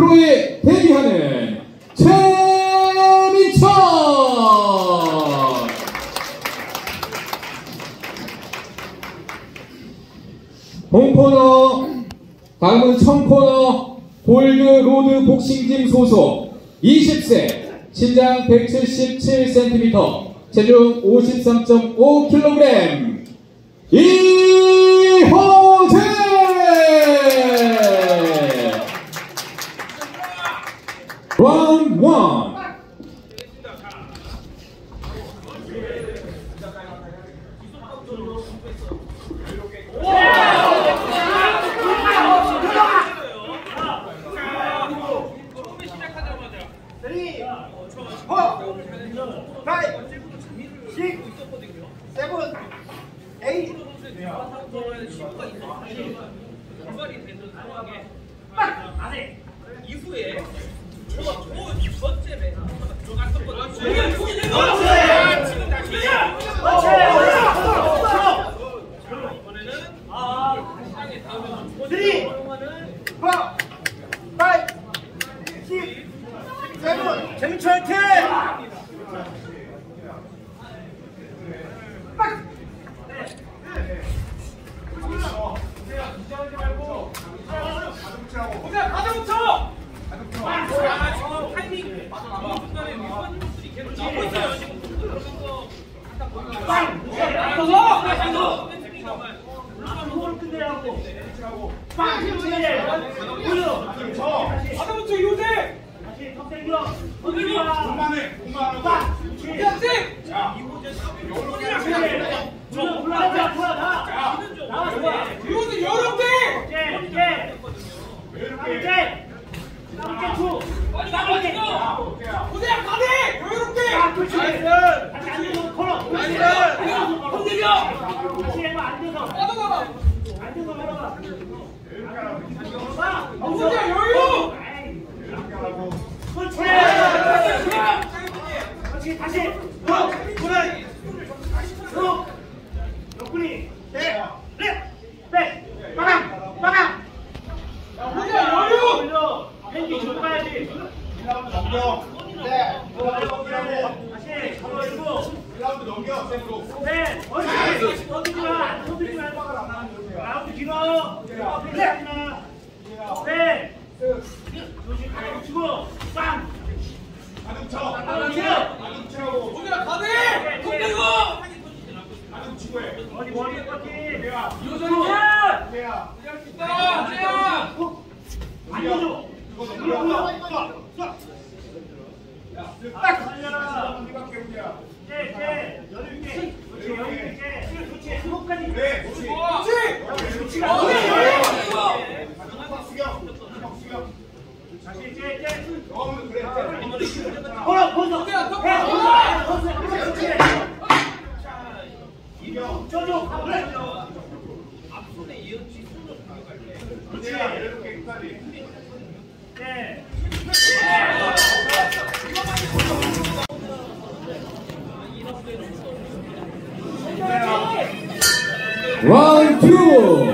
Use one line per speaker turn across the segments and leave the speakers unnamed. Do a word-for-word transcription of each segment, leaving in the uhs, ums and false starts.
프로에 데뷔하는 최민철. 홈코너, 다음은 청코너 골드 로드 복싱짐 소속 이십 세, 신장 백칠십칠 센티미터, 체중 오십삼 점 오 킬로그램 이호재. 라운드 원.
이후에 저거 저 번째 매 들어갔었거든요. 이번에는 시장에 다음에 쓰리, 파, 파이브, 십, 세븐, 재민철 팀.
라운드 투.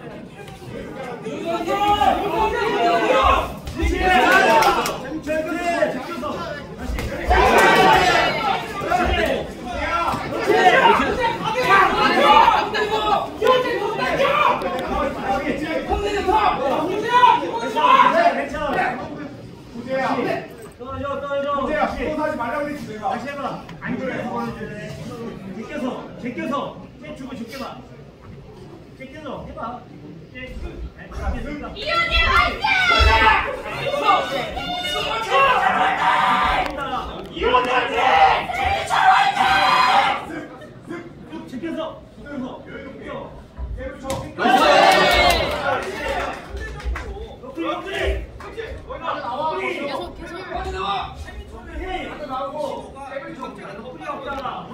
하지 말라고 했지 내가. 다시 해봐. 안 그래. 제껴서, 제껴서, 쟤 주고 제껴봐. 제껴서 해봐.
이현이 화이팅! 이현이 화이팅! 재민철 화이팅!
제껴서, 제껴서.
계속 계속 빨리 나와.
나오고 덕분이 없잖아.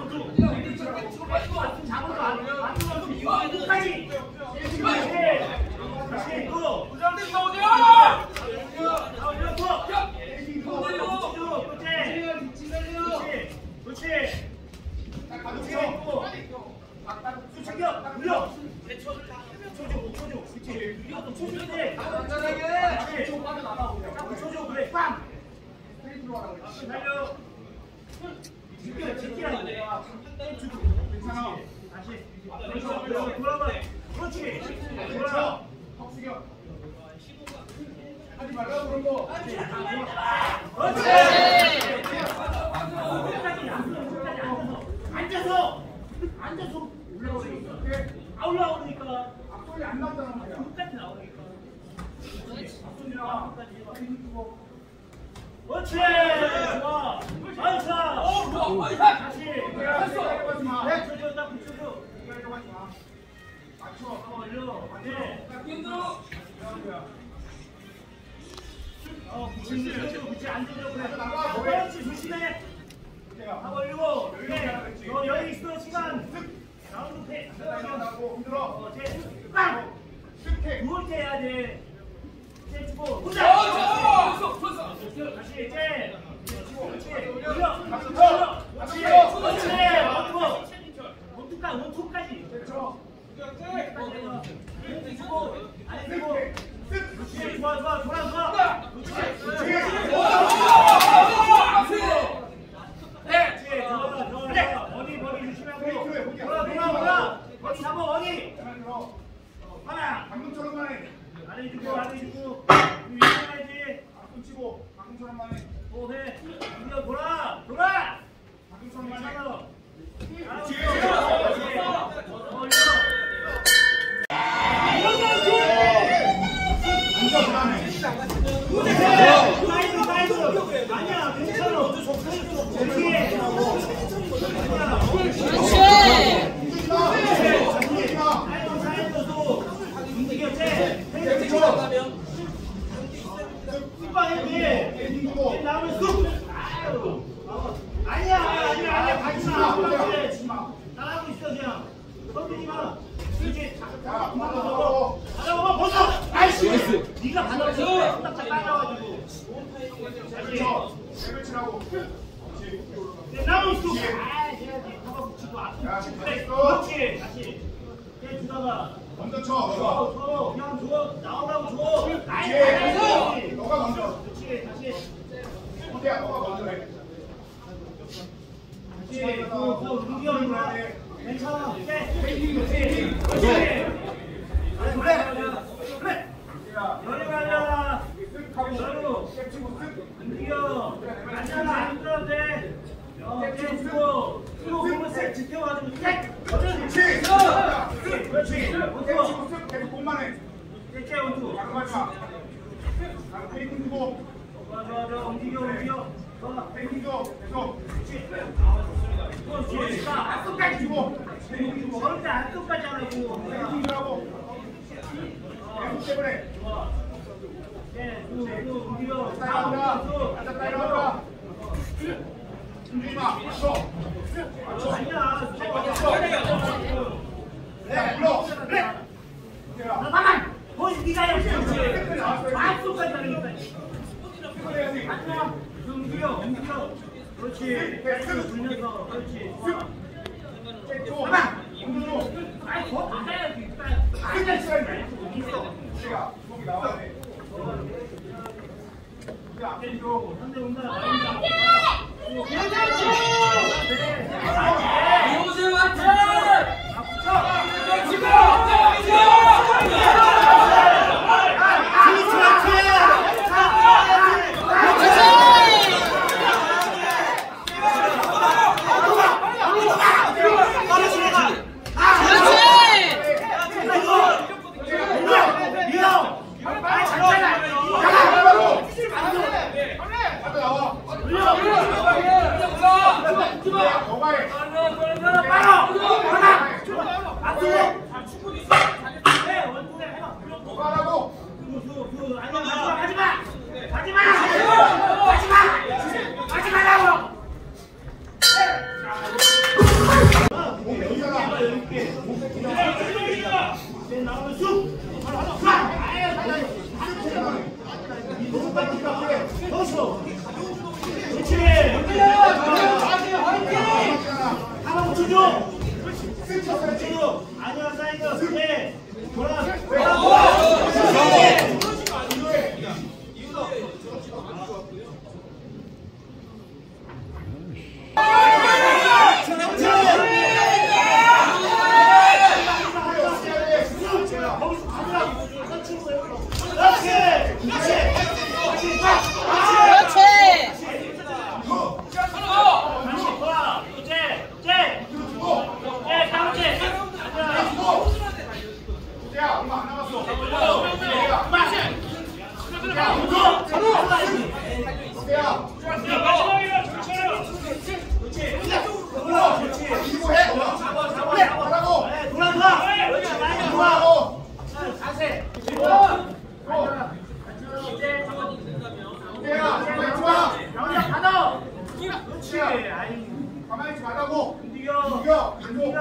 잡아도 안 끝까지. 다시 또 부장님 나오냐? 그렇지. 그렇지. 수 챙겨. 물려. 초조, 초조. 그렇지. 이것도 초조인데. 안전하게. 좀 빠져 나가. 살려. 지켜, 지키라. 괜찮아. 다시. 돌아가, 돌아가. 그렇지. 돌아. 하지 말라고 그런 거. 그렇지. 앉아서, 앉아서 올라오니까. 아 올라오니까. 앞소리 안 나온다는 말이야. 끝까지 나오니까. 앞소리랑 끝까지 해봐. 그렇지. 좋아. 나이스. 다시. 내려가지 마. 네, 저저 딱 붙여줘. 내려가지 마. 맞춰. 한번 올려. 네. 어, 붙이는 붙이 안 되려 그래. 그렇지. 조심해. 한번 올리고. 네. 너 여유 있어 시간. 라운드 패. 나고 흔들어. 어, 제. 빵. 누울 때 해야 돼. 제 주고. 혼자. 다시 제. 그렇지. 올려. 올려. 그렇지. 그렇지. 원투. 원투까지. 원투까지. 그렇죠. 그렇지. 주고. 아니 주고. 그렇지. 좋아 좋아. 돌아 돌아. 그렇지. 그렇지. 네. 좋아 좋아 좋아. 머리 머리 조심하고. 돌아 돌아 돌아. 머리 잡아 머리. 하나. 방금처럼만 해. 아래 주고 아래 주고. 이겨야지. 앞꿈 치고 방금처럼만 해. 오 해. 이겨 돌아 돌아. 방금처럼만 해. 그렇지. 아니야 괜찮아. 아니야 아니야 아니야 가지 마. 나가고 있어 그냥. 건드리지 마. 이제 자 받아봐. 받아봐 벗어. 아이씨. 네가 받아봐. 손딱 빨라가지고. 다시. 레벨 치라고. 네 나무 있어. 아 해야지. 가봐 붙이고 앞으로. 그렇지. 다시. 해 주다가. 먼저 쳐. 쳐. 쳐. 그냥 줘. 나오라고 줘. 아이 너가 먼저. 그렇지. 다시. 어디야 너가 먼저 해. 다시. 그, 그, 루비어 이거야. 괜찮아. 네. 그렇지. 그렇지. 그래. 그래. 여기 가자. 여기로. 움직여. 앉아라. 안 들어도 돼. 어, 이렇게 주고. 쓰고 보면 색 지켜가지고 색. 그렇지. 그렇지. 원투. 계속 공만 해. 이렇게 원투. 가지 마. 페이크 주고. 좋아, 좋아, 좋아. 움직여, 움직여. 좋아. 페이크 줘. 계속. 그렇지. 그렇지. 안끝까지 주고. 절대 안끝까지 하라고. 페이크 주라고. 계속 때문에. 좋아. 네, 또, 또, 움직여. 따라오라. 앉아, 따라오라. 흔들지 마. 맞춰. 맞춰. 아니야. 맞춰. 네, 불러. 그래. 나만. 거기 네가 해야지. 안끝까지 하니까. 앉아. 움직여, 움직여. 그렇지. 계속 돌면서. 그렇지. 가만. 아이, 더 받아야지. 앉아 있어야지. 있어. 우리가 거기 나와야 돼. 우리 앞에 줘. 상대 온다. 나온다.
이호재 화이팅! 아니야 사이드 네 돌아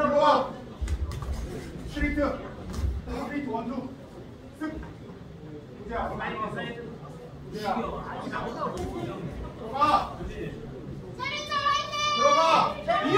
들어와. 스트레이트. 스트레이트 원투. 쓱. 우재야. 우재야. 들어가. 들어가.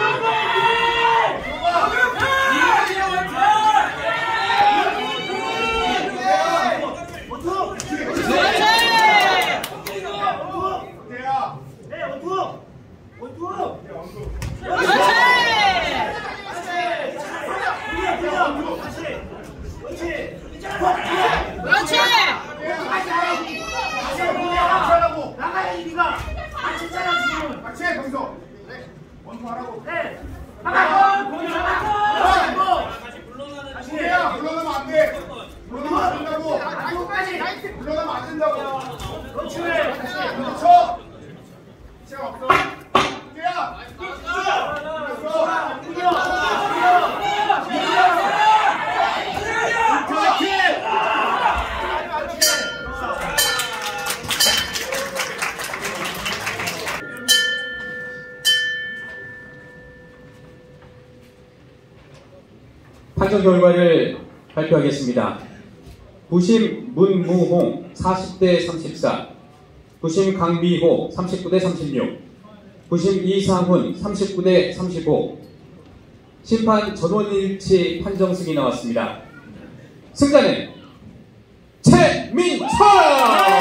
나가야지 니가. 같이 있잖아 지금.
같이 해 거기서. 원투 하라고.
네. 나가. 거기 나가.
우재야 물러나면 안 돼. 물러나면 안 된다고. 물러나면 안 된다고.
그렇지.
그렇죠. 시간 없어. 우재야.
판정 결과를 발표하겠습니다. 부심 문무홍 사십 대 삼십사, 부심 강비호 삼십구 대 삼십육, 부심 이상훈 삼십구 대 삼십오. 심판 전원일치 판정승이 나왔습니다. 승자는 최민철!